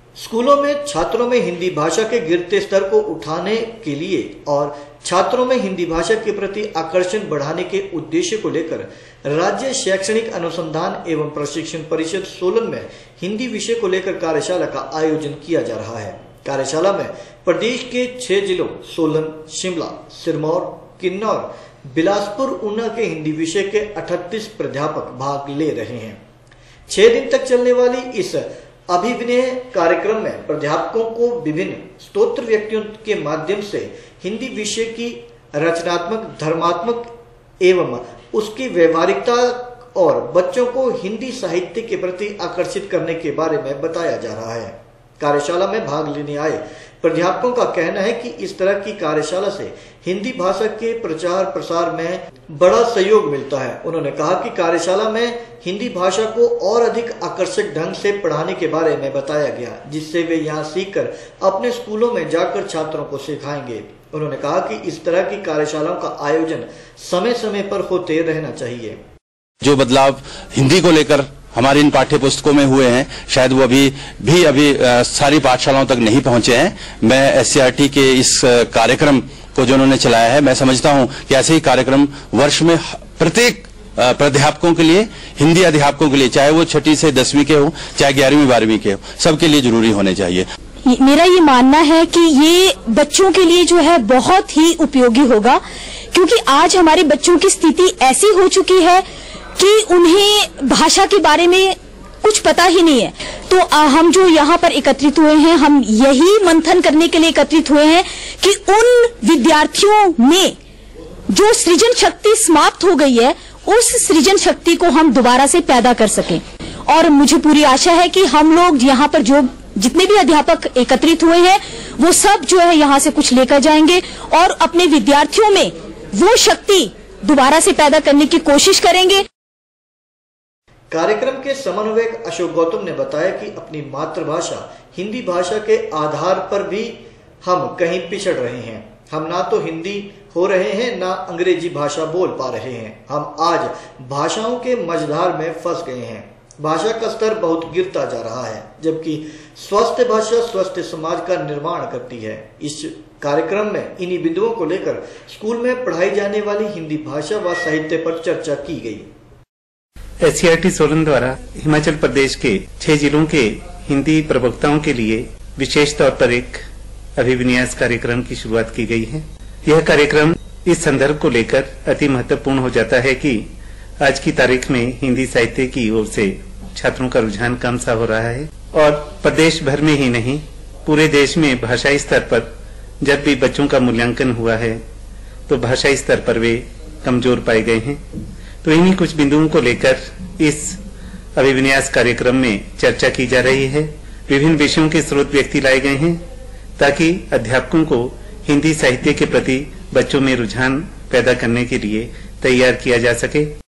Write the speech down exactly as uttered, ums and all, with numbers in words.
स्कूलों में छात्रों में हिंदी भाषा के गिरते स्तर को उठाने के लिए और छात्रों में हिंदी भाषा के प्रति आकर्षण बढ़ाने के उद्देश्य को लेकर राज्य शैक्षणिक अनुसंधान एवं प्रशिक्षण परिषद सोलन में हिंदी विषय को लेकर कार्यशाला का आयोजन किया जा रहा है। कार्यशाला में प्रदेश के छह जिलों सोलन, शिमला, सिरमौर, किन्नौर, बिलासपुर, ऊना के हिंदी विषय के अड़तीस प्राध्यापक भाग ले रहे हैं। छह दिन तक चलने वाली इस अभिविनय कार्यक्रम में प्राध्यापकों को विभिन्न स्तोत्र व्यक्तियों के माध्यम से हिंदी विषय की रचनात्मक, धर्मात्मक एवं उसकी व्यवहारिकता और बच्चों को हिंदी साहित्य के प्रति आकर्षित करने के बारे में बताया जा रहा है। कार्यशाला में भाग लेने आए प्राध्यापकों का कहना है कि इस तरह की कार्यशाला से हिंदी भाषा के प्रचार प्रसार में बड़ा सहयोग मिलता है। उन्होंने कहा कि कार्यशाला में हिंदी भाषा को और अधिक आकर्षक ढंग से पढ़ाने के बारे में बताया गया, जिससे वे यहाँ सीखकर अपने स्कूलों में जाकर छात्रों को सिखाएंगे। उन्होंने कहा कि इस तरह की कार्यशालाओं का आयोजन समय समय पर होते रहना चाहिए। जो बदलाव हिंदी को लेकर हमारी इन पाठ्य पुस्तकों में हुए हैं, शायद वो अभी भी अभी आ, सारी पाठशालाओं तक नहीं पहुंचे हैं। मैं एससीईआरटी के इस कार्यक्रम को जो उन्होंने चलाया है, मैं समझता हूं कि ऐसे ही कार्यक्रम वर्ष में प्रत्येक प्राध्यापकों के लिए, हिंदी अध्यापकों के लिए, चाहे वो छठी से दसवीं के हो, चाहे ग्यारहवीं बारहवीं के हो, सबके लिए जरूरी होने चाहिए। मेरा ये मानना है कि ये बच्चों के लिए जो है बहुत ही उपयोगी होगा, क्योंकि आज हमारे बच्चों की स्थिति ऐसी हो चुकी है कि उन्हें भाषा के बारे में कुछ पता ही नहीं है। तो आ, हम जो यहाँ पर एकत्रित हुए हैं, हम यही मंथन करने के लिए एकत्रित हुए हैं कि उन विद्यार्थियों में जो सृजन शक्ति समाप्त हो गई है, उस सृजन शक्ति को हम दोबारा से पैदा कर सकें। और मुझे पूरी आशा है कि हम लोग यहाँ पर जो जितने भी अध्यापक एकत्रित हुए हैं, वो सब जो है यहाँ से कुछ लेकर जाएंगे और अपने विद्यार्थियों में वो शक्ति दोबारा से पैदा करने की कोशिश करेंगे। कार्यक्रम के समन्वयक अशोक गौतम ने बताया कि अपनी मातृभाषा हिंदी भाषा के आधार पर भी हम कहीं पिछड़ रहे हैं। हम ना तो हिंदी हो रहे हैं, ना अंग्रेजी भाषा बोल पा रहे हैं। हम आज भाषाओं के मझधार में फंस गए हैं। भाषा का स्तर बहुत गिरता जा रहा है, जबकि स्वस्थ भाषा स्वस्थ समाज का निर्माण करती है। इस कार्यक्रम में इन्हीं बिंदुओं को लेकर स्कूल में पढ़ाई जाने वाली हिंदी भाषा व साहित्य पर चर्चा की गई। एससीईआरटी सोलन द्वारा हिमाचल प्रदेश के छह जिलों के हिंदी प्रवक्ताओं के लिए विशेष तौर पर एक अभिविन्यास कार्यक्रम की शुरुआत की गई है। यह कार्यक्रम इस संदर्भ को लेकर अति महत्वपूर्ण हो जाता है कि आज की तारीख में हिंदी साहित्य की ओर से छात्रों का रुझान कम सा हो रहा है और प्रदेश भर में ही नहीं, पूरे देश में भाषाई स्तर पर जब भी बच्चों का मूल्यांकन हुआ है तो भाषाई स्तर पर वे कमजोर पाए गए हैं। तो इन्हीं कुछ बिंदुओं को लेकर इस अभिविन्यास कार्यक्रम में चर्चा की जा रही है। विभिन्न विषयों के स्रोत व्यक्ति लाए गए हैं ताकि अध्यापकों को हिंदी साहित्य के प्रति बच्चों में रुझान पैदा करने के लिए तैयार किया जा सके।